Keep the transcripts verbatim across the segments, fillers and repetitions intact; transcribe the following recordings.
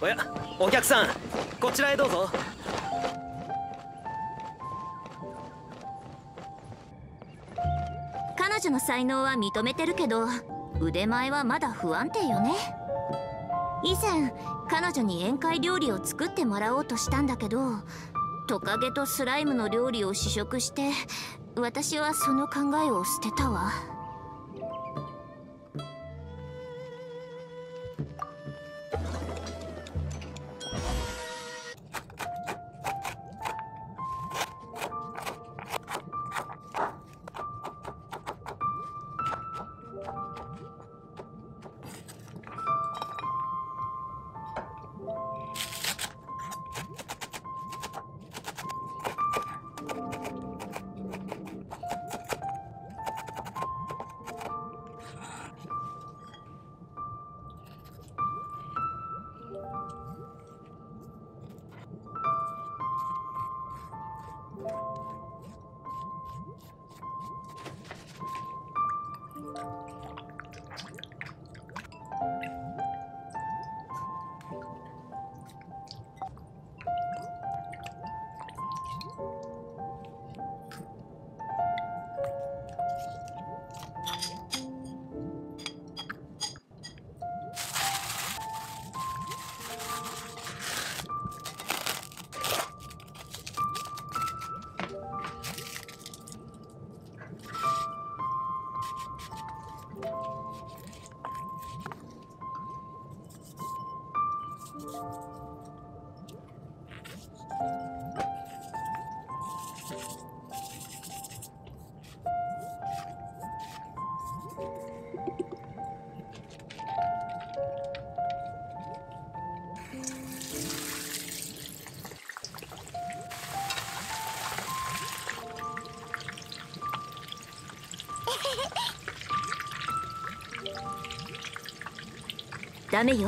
おや、お客さん、こちらへどうぞ。 彼女の才能は認めてるけど、腕前はまだ不安定よね。以前彼女に宴会料理を作ってもらおうとしたんだけど、トカゲとスライムの料理を試食して、私はその考えを捨てたわ。ダメよ。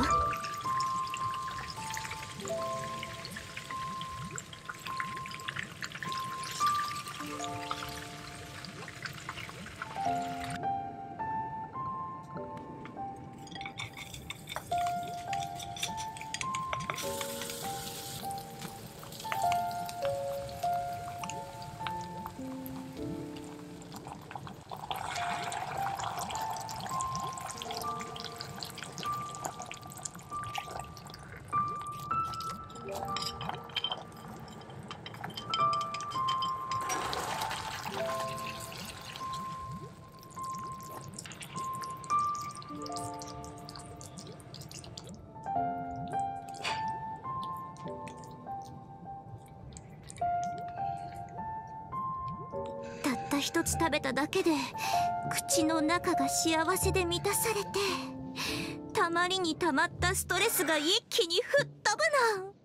たった一つ食べただけで口の中が幸せで満たされて、たまりにたまったストレスが一気に吹っ飛ぶの。